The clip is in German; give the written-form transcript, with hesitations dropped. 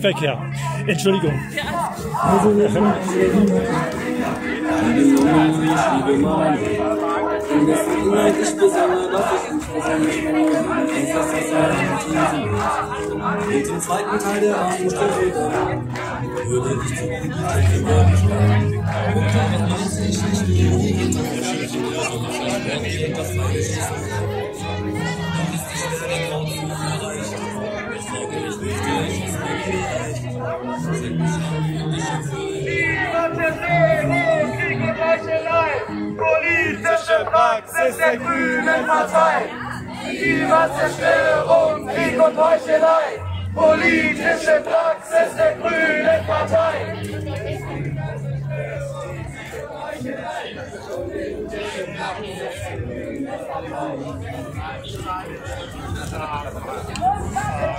Verkehr. Entschuldigung. Ich besanne, was ich nicht und im zweiten Teil der Abendstelle würde ich zu Politische Praxis der Grünen Partei. Klimazerstöring, Krieg und Heuchelei. Politische Praxis der Grünen Partei. Politische Praxis der Grünen Partei.